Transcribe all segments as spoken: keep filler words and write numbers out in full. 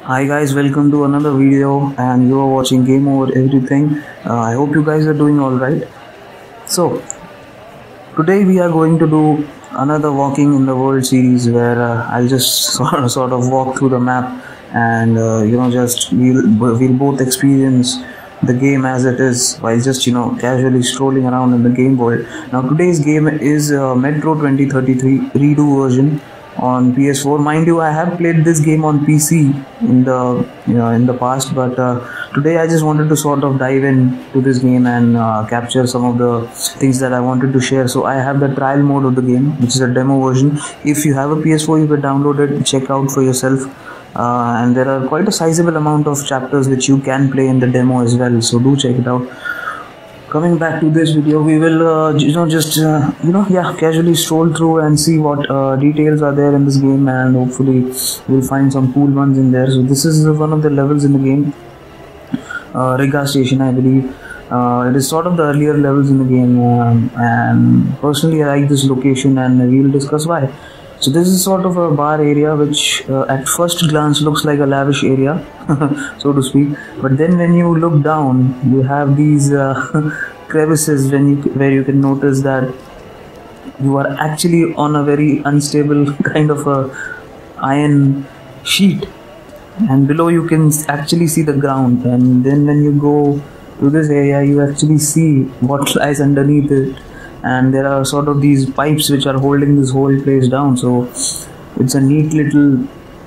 Hi guys, welcome to another video, and you are watching Game Over Everything. Uh, I hope you guys are doing alright. So, today we are going to do another Walking in the World series where uh, I'll just sort of, sort of walk through the map and uh, you know just we'll, we'll both experience the game as it is while just you know casually strolling around in the game world. Now today's game is uh, Metro twenty thirty-three redo version on P S four. Mind you, I have played this game on P C in the you know in the past, but uh, today I just wanted to sort of dive into this game and uh, capture some of the things that I wanted to share. So I have the trial mode of the game, which is a demo version. If you have a P S four, you can download it, check out for yourself. Uh, and there are quite a sizable amount of chapters which you can play in the demo as well, so do check it out. Coming back to this video, we will uh, you know just uh, you know yeah casually stroll through and see what uh, details are there in this game, and hopefully we'll find some cool ones in there. So this is one of the levels in the game, uh, Riga Station, I believe. Uh, it is sort of the earlier levels in the game, um, and personally I like this location, and we will discuss why. So this is sort of a bar area which uh, at first glance looks like a lavish area, so to speak. But then when you look down, you have these uh, crevices when you, where you can notice that you are actually on a very unstable kind of a iron sheet. And below you can actually see the ground. And then when you go to this area, you actually see what lies underneath it. And there are sort of these pipes which are holding this whole place down, so it's a neat little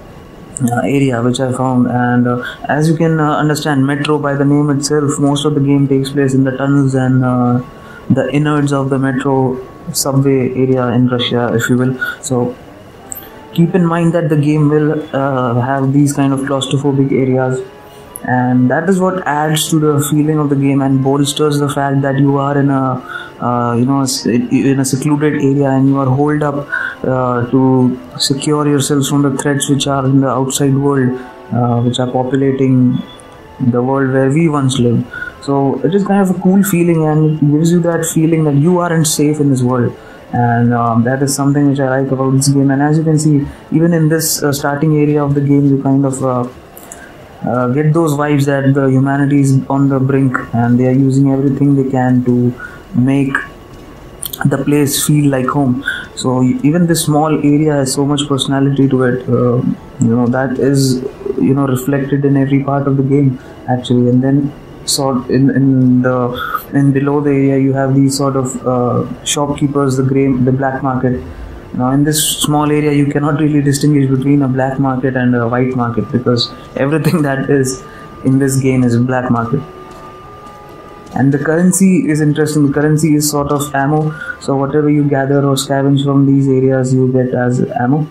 uh, area which I found. And uh, as you can uh, understand, Metro by the name itself, most of the game takes place in the tunnels and uh, the innards of the metro subway area in Russia, if you will. So keep in mind that the game will uh, have these kind of claustrophobic areas, and that is what adds to the feeling of the game and bolsters the fact that you are in a uh, you know in a secluded area, and you are holed up uh, to secure yourselves from the threats which are in the outside world, uh, which are populating the world where we once lived. So it is kind of a cool feeling, and it gives you that feeling that you aren't safe in this world. And um, that is something which I like about this game. And as you can see, even in this uh, starting area of the game, you kind of uh, Uh, get those vibes that the humanity is on the brink, and they are using everything they can to make the place feel like home. So even this small area has so much personality to it. Uh, you know that is you know reflected in every part of the game actually. And then sort in in the in below the area you have these sort of uh, shopkeepers, the gray the black market. Now in this small area you cannot really distinguish between a black market and a white market, because everything that is in this game is black market. And the currency is interesting. The currency is sort of ammo, so whatever you gather or scavenge from these areas you get as ammo.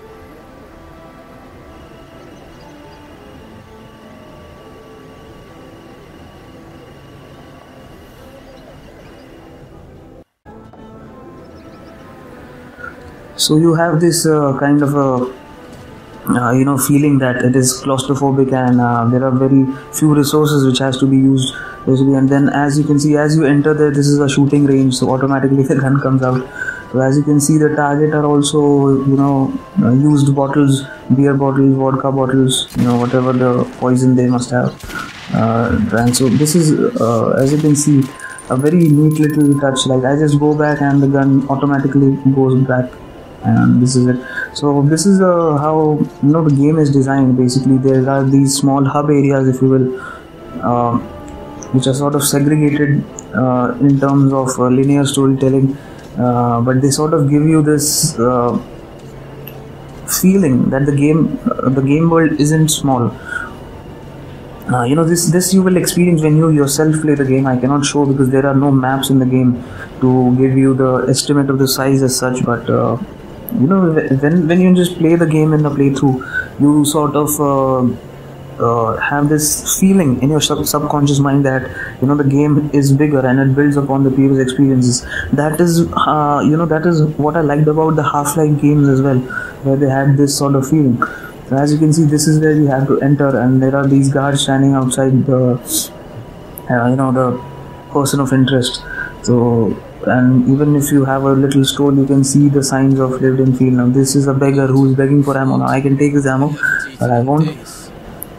So you have this uh, kind of a uh, you know feeling that it is claustrophobic, and uh, there are very few resources which has to be used basically. And then as you can see, as you enter there, this is a shooting range, so automatically the gun comes out. So as you can see, the target are also you know uh, used bottles, beer bottles, vodka bottles, you know whatever the poison they must have uh, and so this is uh, as you can see, a very neat little touch. Like I just go back and the gun automatically goes back, and this is it. So this is uh, how you know the game is designed. Basically there are these small hub areas, if you will, uh, which are sort of segregated uh, in terms of uh, linear storytelling, uh, but they sort of give you this uh, feeling that the game uh, the game world isn't small. Uh, you know this this you will experience when you yourself play the game. I cannot show because there are no maps in the game to give you the estimate of the size as such, but uh, you know when when you just play the game in the playthrough, you sort of uh, uh, have this feeling in your sub subconscious mind that you know the game is bigger and it builds upon the previous experiences. That is uh, you know that is what I liked about the Half-Life games as well, where they had this sort of feeling. So as you can see, this is where you have to enter, and there are these guards standing outside the uh, you know the person of interest. So and even if you have a little stole, you can see the signs of lived in field. Now this is a beggar who is begging for ammo. Now I can take his ammo, but I won't.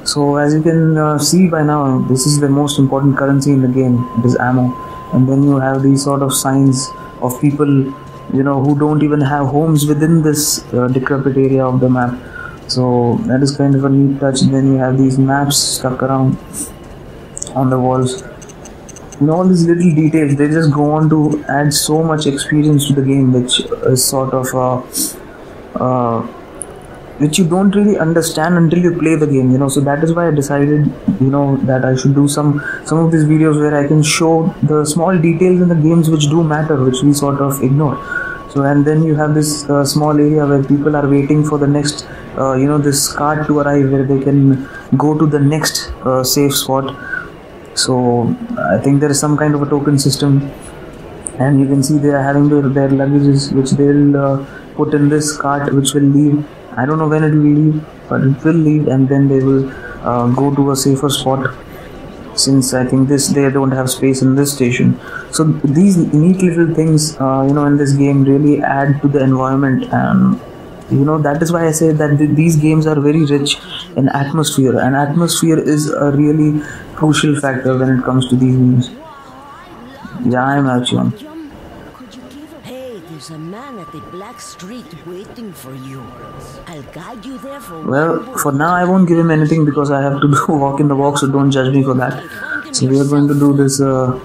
So as you can uh, see by now, this is the most important currency in the game. It is ammo, and then you have these sort of signs of people, you know, who don't even have homes within this uh, decrepit area of the map. So that is kind of a neat touch. Then you have these maps stuck around on the walls. You know, all these little details, they just go on to add so much experience to the game, which is sort of uh, uh, which you don't really understand until you play the game, you know. So that is why I decided, you know, that I should do some some of these videos where I can show the small details in the games which do matter, which we sort of ignore. So and then you have this uh, small area where people are waiting for the next uh, you know, this card to arrive where they can go to the next uh, safe spot. So I think there is some kind of a token system, and you can see they are having their, their luggages which they'll uh, put in this cart, which will leave. I don't know when it will leave, but it will leave, and then they will uh, go to a safer spot, since I think this they don't have space in this station. So these neat little things, uh, you know, in this game really add to the environment, and you know, that is why I say that th these games are very rich in atmosphere, and atmosphere is a really crucial factor when it comes to these games. Yeah, I'm Archon. Hey, there's a man at the Black Street waiting for you. I'll guide you there for. Well, for now I won't give him anything because I have to do walk in the walk, so don't judge me for that. So we are going to do this uh,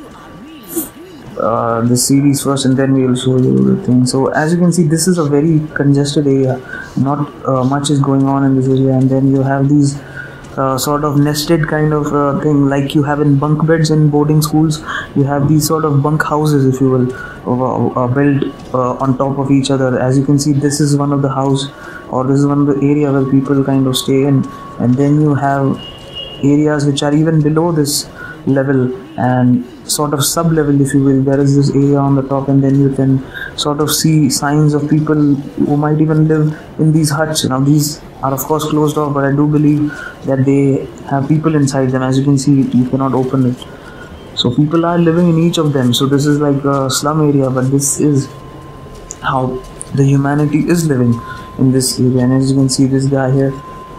uh, this series first, and then we will show you the thing. So as you can see, this is a very congested area. Not uh, much is going on in this area, and then you have these Uh, sort of nested kind of uh, thing like you have in bunk beds in boarding schools. You have these sort of bunk houses, if you will, uh, uh, built uh, on top of each other. As you can see, this is one of the house, or this is one of the area where people kind of stay in, and then you have areas which are even below this level and sort of sub level, if you will. There is this area on the top, and then you can sort of see signs of people who might even live in these huts. Now these are of course closed off, but I do believe that they have people inside them. As you can see, you cannot open it, so people are living in each of them. So this is like a slum area, but this is how the humanity is living in this area. And as you can see, this guy here,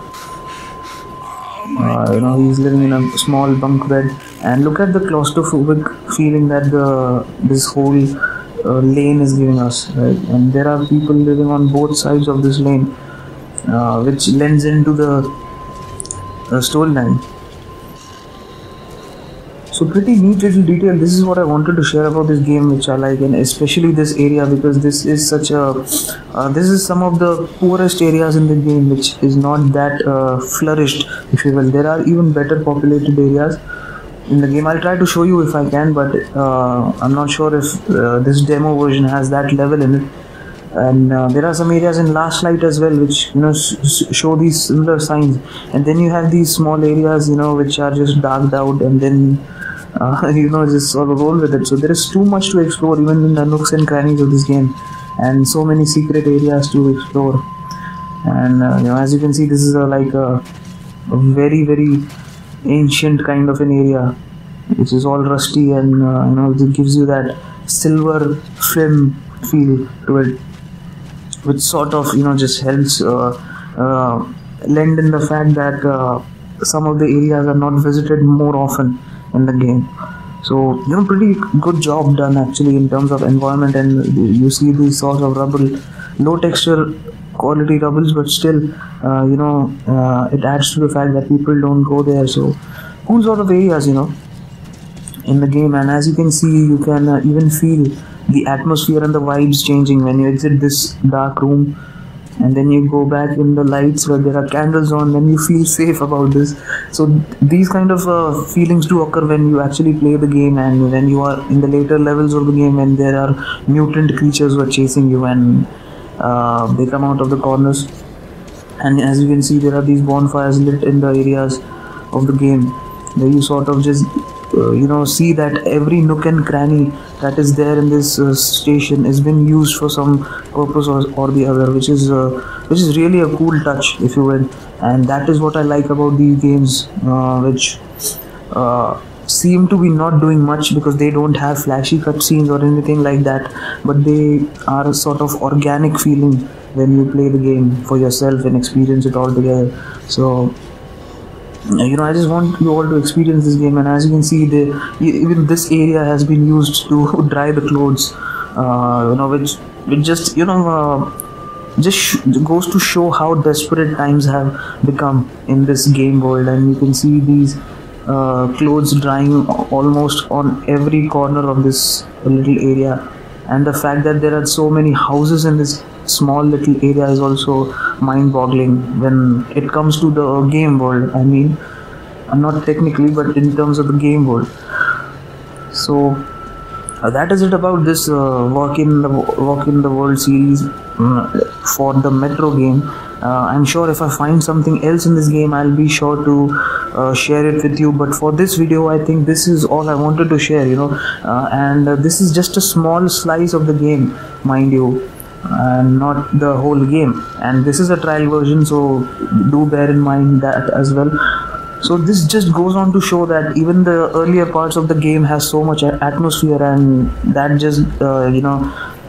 uh, you know, he's living in a small bunk bed, and look at the claustrophobic feeling that the this whole uh, lane is giving us, right? And there are people living on both sides of this lane, Uh, which lends into the uh, storyline. So pretty neat little detail. This is what I wanted to share about this game, which I like, and especially this area, because this is such a uh, this is some of the poorest areas in the game, which is not that uh, flourished, if you will. There are even better populated areas in the game. I'll try to show you if I can, but uh, I'm not sure if uh, this demo version has that level in it. And uh, there are some areas in Last Light as well, which, you know, show these similar signs. And then you have these small areas, you know, which are just darked out, and then uh, you know, just sort of roll with it. So there is too much to explore even in the nooks and crannies of this game, and so many secret areas to explore. And uh, you know, as you can see, this is a, like a, a very very ancient kind of an area, which is all rusty, and uh, you know, it gives you that silver film feel to it, which sort of, you know, just helps uh, uh, lend in the fact that uh, some of the areas are not visited more often in the game. So, you know, pretty good job done actually in terms of environment. And you see these sorts of rubble, low texture quality rubbles, but still uh, you know, uh, it adds to the fact that people don't go there. So cool sort of areas, you know, in the game. And as you can see, you can uh, even feel the atmosphere and the vibes changing when you exit this dark room, and then you go back in the lights where there are candles on, then you feel safe about this. So these kind of uh, feelings do occur when you actually play the game, and when you are in the later levels of the game, when there are mutant creatures who are chasing you, and uh, they come out of the corners. And as you can see, there are these bonfires lit in the areas of the game, where you sort of just Uh, you know, see that every nook and cranny that is there in this uh, station is being used for some purpose or, or the other, which is uh, which is really a cool touch, if you will. And that is what I like about these games, uh, which uh, seem to be not doing much because they don't have flashy cutscenes or anything like that, but they are a sort of organic feeling when you play the game for yourself and experience it all together. So you know, I just want you all to experience this game. And as you can see, the even this area has been used to dry the clothes, uh, you know, which which just you know uh, just sh- goes to show how desperate times have become in this game world. And you can see these uh, clothes drying almost on every corner of this little area, and the fact that there are so many houses in this small little area is also mind-boggling when it comes to the game world. I mean, not technically, but in terms of the game world. So uh, that is it about this uh, walk in the walk in the world series um, for the Metro game. uh, I'm sure if I find something else in this game, I'll be sure to uh, share it with you. But for this video, I think this is all I wanted to share, you know uh, and uh, this is just a small slice of the game, mind you, and not the whole game. And this is a trial version, so do bear in mind that as well. So this just goes on to show that even the earlier parts of the game has so much atmosphere, and that just uh, you know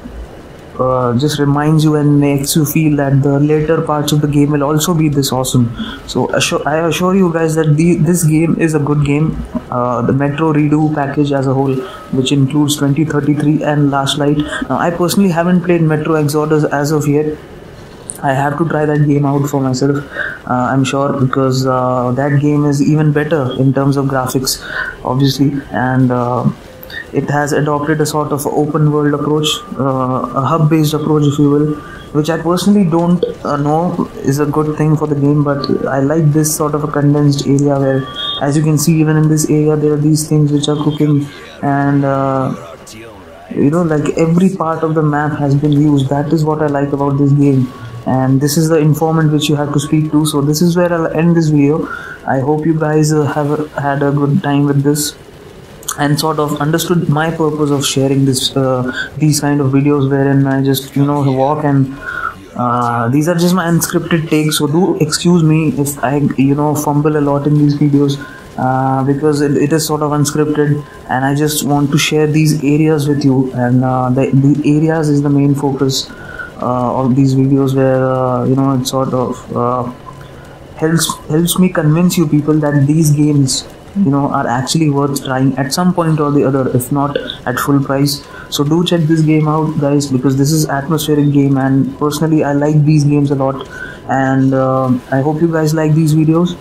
uh, just reminds you and makes you feel that the later parts of the game will also be this awesome. So assure, I assure you guys that the, this game is a good game. Uh, the Metro Redo package as a whole, which includes twenty thirty-three and Last Light. Now, I personally haven't played Metro Exodus as of yet. I have to try that game out for myself, uh, I'm sure, because uh, that game is even better in terms of graphics, obviously, and uh, it has adopted a sort of open world approach, uh, a hub based approach, if you will, which I personally don't uh, know is a good thing for the game. But I like this sort of a condensed area where, as you can see, even in this area there are these things which are cooking, and uh, you know like every part of the map has been used. That is what I like about this game. And this is the informant which you have to speak to. So this is where I'll end this video. I hope you guys uh, have a, had a good time with this and sort of understood my purpose of sharing this uh, these kind of videos wherein I just you know walk, and uh, these are just my unscripted takes. So do excuse me if I you know fumble a lot in these videos, uh, because it, it is sort of unscripted, and I just want to share these areas with you. And uh, the, the areas is the main focus Uh, of these videos, where uh, you know it sort of uh, helps helps me convince you people that these games you know are actually worth trying at some point or the other, if not at full price. So do check this game out, guys, because this is atmospheric game, and personally I like these games a lot. And uh, I hope you guys like these videos,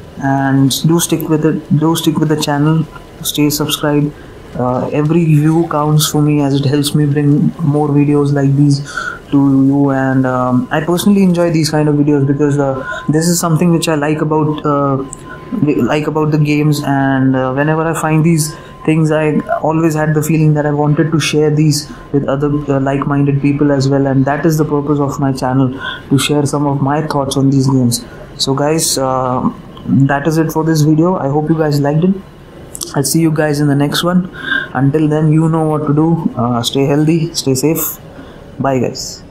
and do stick with it, do stick with the channel, stay subscribed. Uh, every view counts for me, as it helps me bring more videos like these to you. And um, I personally enjoy these kind of videos because uh, this is something which I like about uh, like about the games. And uh, whenever I find these things, I always had the feeling that I wanted to share these with other uh, like-minded people as well. And that is the purpose of my channel, to share some of my thoughts on these games. So guys, uh, that is it for this video. I hope you guys liked it. I'll see you guys in the next one. Until then, you know what to do. Uh, stay healthy, stay safe. Bye guys.